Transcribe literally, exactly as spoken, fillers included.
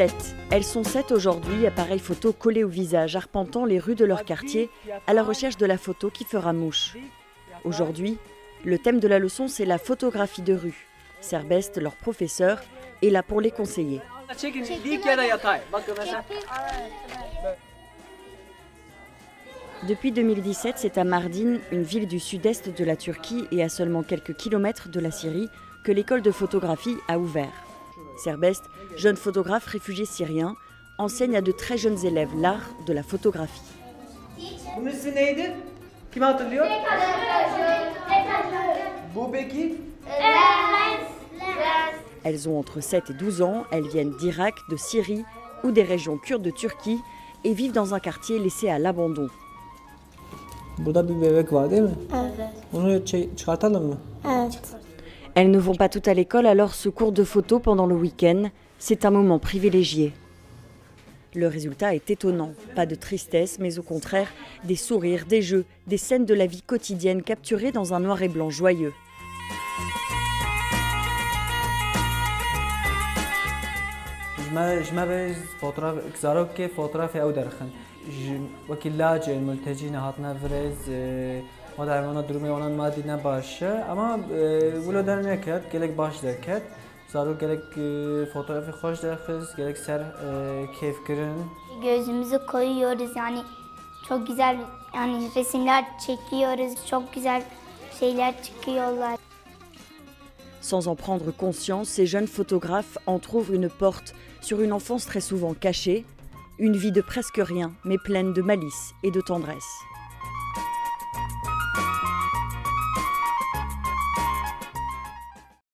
Sept. Elles sont sept aujourd'hui, appareils photo collés au visage, arpentant les rues de leur quartier à la recherche de la photo qui fera mouche. Aujourd'hui, le thème de la leçon, c'est la photographie de rue. Serbest, leur professeur, est là pour les conseiller. Depuis deux mille dix-sept, c'est à Mardin, une ville du sud-est de la Turquie et à seulement quelques kilomètres de la Syrie, que l'école de photographie a ouvert. Serbest, jeune photographe réfugié syrien, enseigne à de très jeunes élèves l'art de la photographie. Elles ont entre sept et douze ans, elles viennent d'Irak, de Syrie ou des régions kurdes de Turquie et vivent dans un quartier laissé à l'abandon. Elles ne vont pas toutes à l'école, alors ce cours de photo pendant le week-end, c'est un moment privilégié. Le résultat est étonnant. Pas de tristesse, mais au contraire, des sourires, des jeux, des scènes de la vie quotidienne capturées dans un noir et blanc joyeux. Gözümüzü koyuyoruz yani çok güzel yani resimler çekiyoruz, çok güzel şeyler çıkıyorlar. Sans en prendre conscience, ces jeunes photographes entr'ouvrent une porte sur une enfance très souvent cachée, une vie de presque rien, mais pleine de malice et de tendresse.